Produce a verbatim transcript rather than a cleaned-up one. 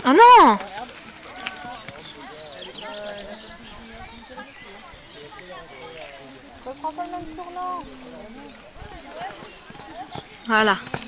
Ah non! Je prends pas le même tournant. Voilà.